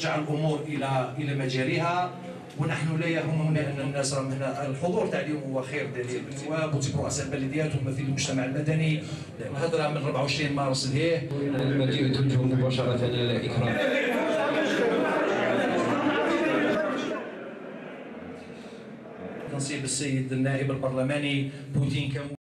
ترجع الامور الى مجاريها، ونحن لا يهمنا الناس. الحضور تاع اليوم هو خير دليل. النواب رؤساء البلديات وممثلي المجتمع المدني، الهضره من 24 مارس لهيه. المدير توجه مباشره الاكرام. تنصيب السيد النائب البرلماني بوتين